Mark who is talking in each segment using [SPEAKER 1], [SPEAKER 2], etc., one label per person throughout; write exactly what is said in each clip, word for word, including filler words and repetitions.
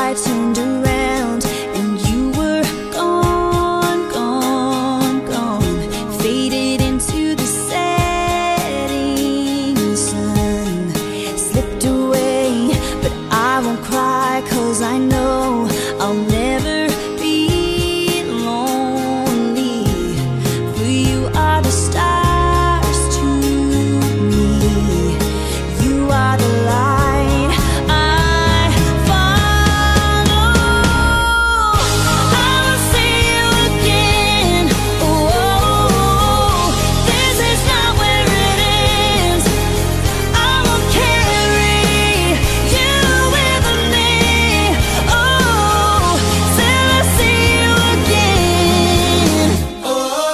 [SPEAKER 1] I turned around and you were gone, gone, gone, faded into the setting sun. Slipped away, but I won't cry, 'cause I know I'll never be lonely. For you are the stars to me, you are the light I follow. I will see you again. Oh, this is not where it ends. I will carry you with me. Oh, till I see you again. Oh,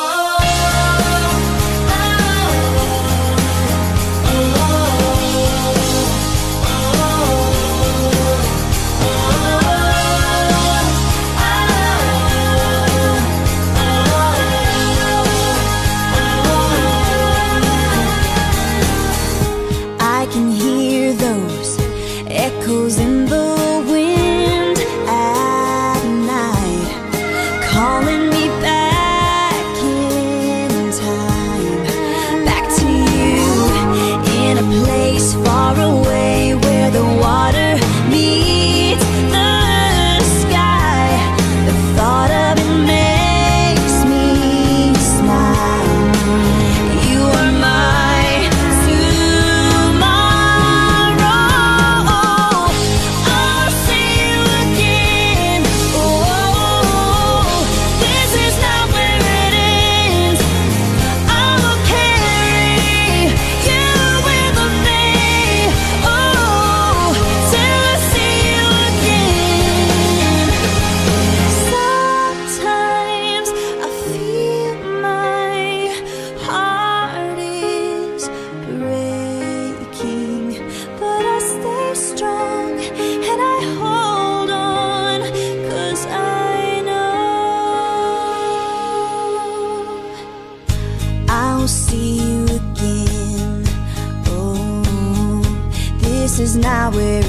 [SPEAKER 1] I can hear those echoes in the wind at night, calling me back in time, back to you, in a place far away where the water meets the sky. The thought of it makes me smile. You are my tomorrow. I'll see you again. Oh, this is not where it ends. I will carry you with me. Oh, till I see you again. Sometimes I feel my heart is breaking, but I stay strong and I hold on, 'cause I know I'll see you again. Oh, this is not where